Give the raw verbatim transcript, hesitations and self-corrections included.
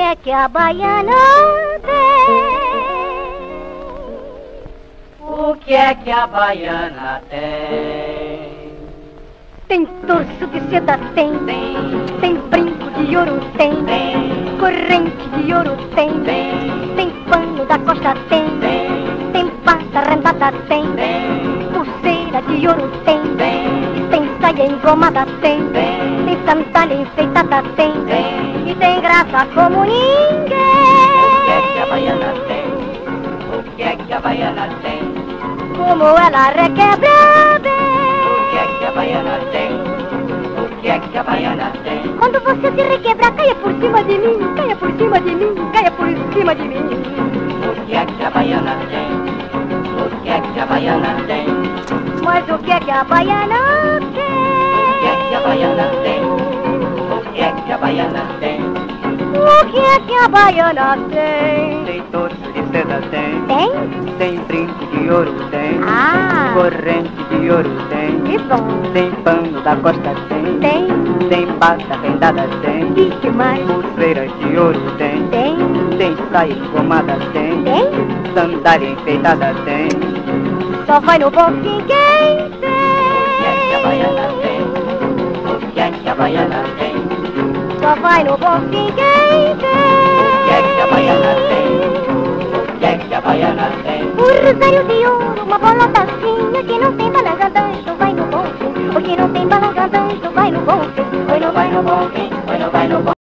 é que a baiana tem? O que é que a baiana tem? Tem torso de seda, tem, Tem, tem brinco de ouro, tem, tem, corrente de ouro, tem, tem, tem pano da costa, tem, tem, tem pata rendada, tem, tem, pulseira de ouro, tem, tem, tem saia engomada, tem, tem, tem sandália enfeitada, tem, tem. e tem graça como ninguém. O que é que a baiana tem? O que é que a baiana tem? Como ela requebra bem. O que é que a baiana tem? O que é que a baiana tem? Quando você se requebrar, caia por cima de mim, caia por cima de mim, caia por cima de mim. O que é que a baiana tem? O que é que a baiana tem? Mas o que é que a baiana O que é que a tem? baiana tem? O que é que a baiana tem? O que é que a baiana tem? Tem torso de seda, tem. Tem? Tem brinco de ouro, tem. Ah, Corrente de ouro, tem. que bom. Tem pano da costa, tem. Tem? Tem bata rendada, tem. E que mais? Pulseira de ouro, tem. Tem? Tem saia engomada, tem. Tem? Sandália enfeitada, tem. Só vai no bom fim quem O que é que a tem? baiana tem? O que é que a baiana tem? Só vai no bom fim quem O que é que a tem? baiana tem? O que é que a baiana tem? Um rosário de ouro, uma bola tacinha que não tem balagandanço, vai no bom fim. O que não tem balagandanço, vai no bom fim. Vai no, vai no bom fim, vai no, vai no bom